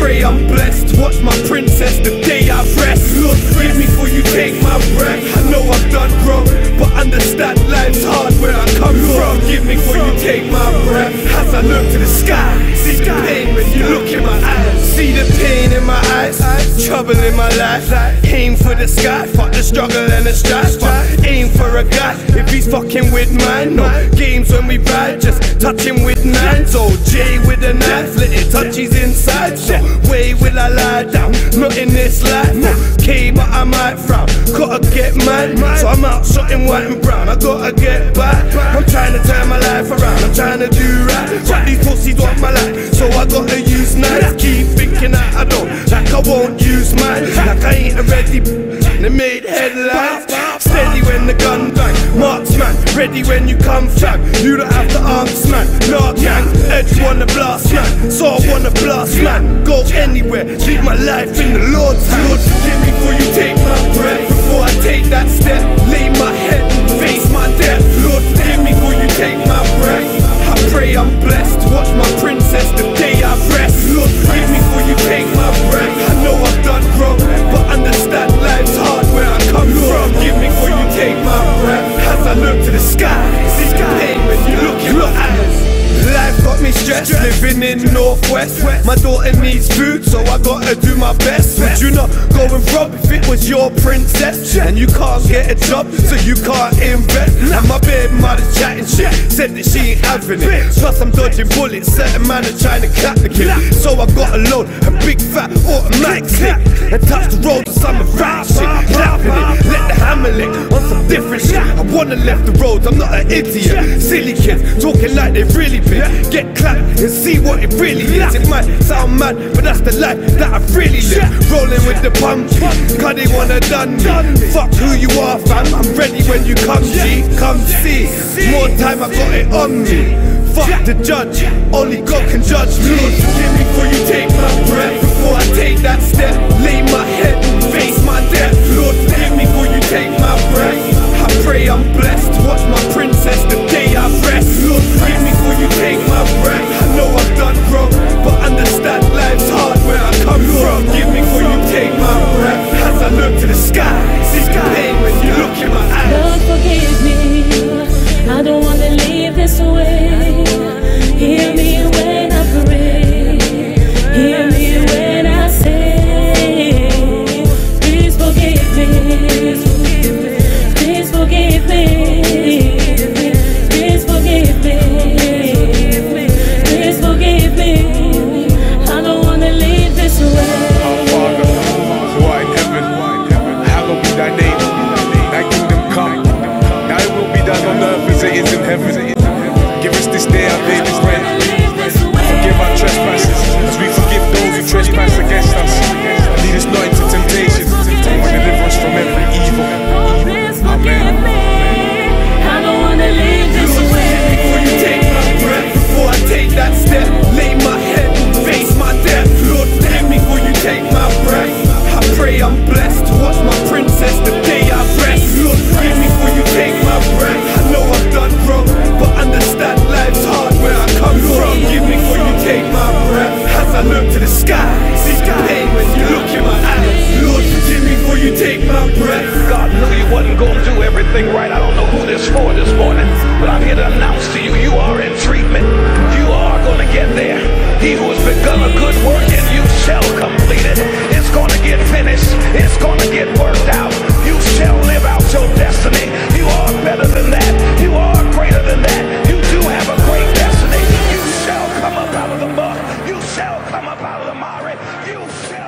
pray I'm blessed. Watch my princess the day I rest. Lord, forgive me for you take my breath. I know I've done wrong, but understand life's hard where I come from. Forgive me for you take my breath. As I look to the sky, see the pain when you look in my eyes. See the pain in my eyes, trouble in my life. Aim for the sky, fuck the struggle and the strife. Aim for a guy if he's fucking with mine. No games when we ride, just touch him with nines. Oh, J with a knife, let it touch his inside. So way will I lie down, not in this life. Okay, but I might frown, gotta get mine. So I'm out shotting white and brown, I gotta get back. I'm trying to turn my life around, I'm trying to do right. But these pussies want my life, so I gotta use knives. Keep thinking that I don't, like I won't use mine. Like I ain't ready, they made headlines. Steady when the gun bang, marksman, ready when you come fam. You don't have to ask man, nah gang. Edge wanna blast man, so I wanna blast man. Go anywhere, leave my life in the Lord's hand. Lord, forgive me before you take my breath. Before I take that step, lay my head and face my death. Lord, forgive me before you take my breath. I pray I'm blessed, watch my princess the day I rest. Lord, forgive me before you take my breath. I know I've done wrong, but understand life's hard where I come from. Forgive me before you take my breath. As I look to the sky, see the pain when you look in my eyes. Life got me stressed, living in Northwest. My daughter needs food, so I gotta do my best. Would you not go and rob if it was your princess? And you can't get a job, so you can't invest. And my baby mother's chatting shit, said that she ain't having it. Plus I'm dodging bullets, certain man are trying to clap the kid. So I got a load, a big fat automatic clip, and touch the road to some right shit, clapping it, let the hammer lick on some different shit. I wanna left the roads, I'm not an idiot. Silly kids, talking like they really been. Get clapped and see what it really is. It might sound mad, but that's the life that I've really lived. Rolling with the pumpkin, cause they wanna done me. Fuck who you are fam, I'm ready when you come G. Come see, more time I got it on me. Fuck the judge, only God can judge me. Lord, forgive me before you take my breath. Before I take that step, lay my head and face my death. Lord, forgive me before you take my breath. I pray I'm blessed, watch my princess the day I rest. Lord, forgive me before you take my breath. I know I've done wrong, but understand life's hard where I come from. Forgive me before you take my breath. As I look to the sky, see the pain when you look in my eyes. Lord, forgive me, I don't wanna leave this way. Hear me when I pray, hear me when I say, please forgive me, please forgive me, please forgive me, please forgive me. I don't wanna leave this way. Our Father, who art in heaven, hallowed be thy name. Thy kingdom come, thy will be done on earth as it is in heaven. Give us this day our daily bread. Forgive our trespasses, as we forgive those who trespass against us. Lead us not into temptation, but deliver us from every evil. Amen. I don't wanna leave this way. Before you take my breath, before I take that step, lay my head and face my death. Lord, forgive me before you take my breath. I pray I'm blessed, watch my princess the day I rest. Lord, forgive me before you take my breath. I know I've done wrong, but understand life's hard where I come from. Forgive me before you take my breath. As I look to the sky, see the pain when you look in my eyes. Lord, forgive me before you take my breath. God knew you wasn't gonna do everything right. I don't know who this for this morning, but I'm here to announce to you, you are in treatment. You are gonna get there. He who has begun a good work in you shall complete it. It's gonna get finished. It's gonna get worked out. You shall live out your destiny. You are better than that. You are greater than that. You do have a great destiny. You shall come up out of the mud. You shall come up out of the mire. You shall